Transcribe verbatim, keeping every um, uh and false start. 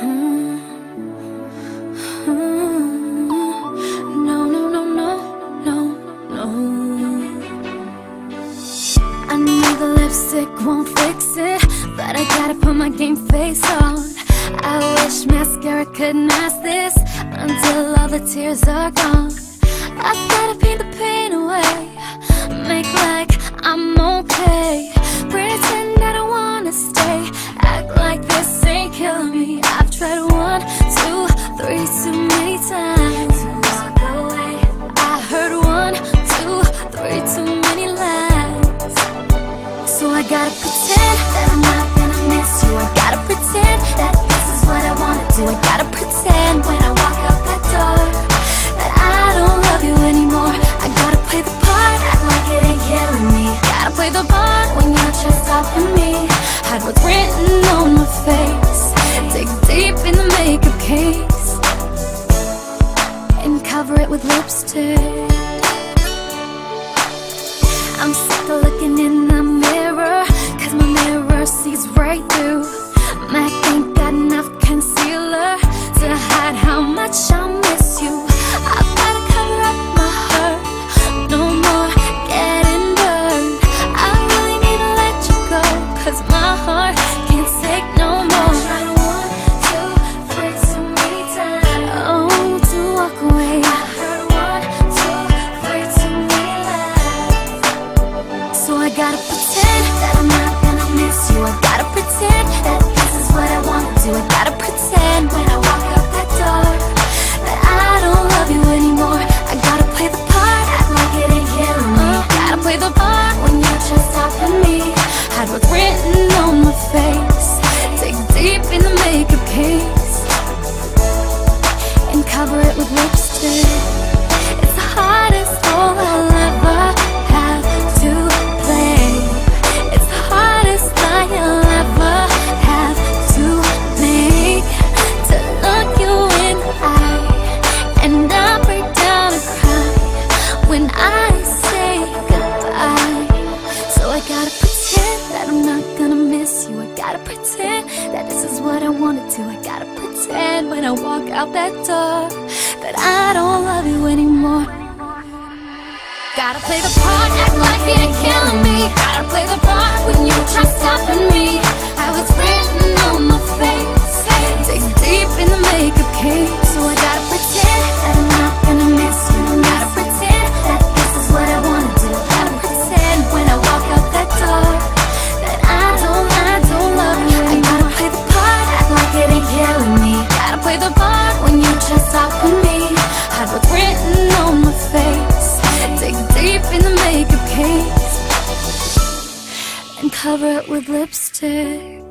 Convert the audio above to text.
No, no, no, no, no, no. I know the lipstick won't fix it, but I gotta put my game face on. I wish mascara could mask this until all the tears are gone. I gotta paint the pain away, make like I'm okay, pretend I don't wanna stay, act like this ain't killing me. I've tried one, two, three too many times to walk away. I heard one, two, three too many lies. So I gotta pretend that I'm not gonna miss you. I gotta pretend that this is what I wanna do. I gotta pretend when I walk out that door that I don't love you anymore. I gotta play the part, act like it ain't killing me. Gotta play the part when you're just off of me. Hide what's written on my face, dig deep in the makeup case, and cover it with lipstick. I'm sick of looking in the mirror, cause my mirror sees right through. Mac ain't got enough concealer to hide how much I miss you. I've gotta cover up my hurt, no more getting burned. I really need to let you go, cause my heart can't take no more. I tried one, two, three too many times, oh, to walk away. I heard one, two, three too many lies. So I gotta pretend that I'm not gonna miss you. I gotta pretend that this is what I wanna do. I gotta pretend when I walk out that door that I don't love you anymore. I gotta play the part, act like it ain't killing me. Gotta play the part when you're just stopping me. Hide what's written on my face, dig deep in the makeup case, and cover it with lipstick. It's the hardest role I'll ever have to play. It's the hardest lie I'll ever have to make, to look you in the eye and I break down and cry when I say goodbye. So I gotta pretend that I'm not gonna miss you. I gotta pretend that this is what I wanna do. I gotta pretend when I walk out that door that I don't love you anymore. Gotta play the part, act like it ain't killing me. Gotta play the part when you try stopping me. How it's written on my face, dig deep in the makeup case. So I gotta pretend that I'm not gonna miss you. Gotta pretend that this is what I wanna do. Gotta pretend when I walk out that door that I don't, I don't love you anymore. I gotta play the part, act like it ain't killing me. Gotta play the part when you just stopping me. Hide what's written on my face, dig deep in the makeup case, and cover it with lipstick.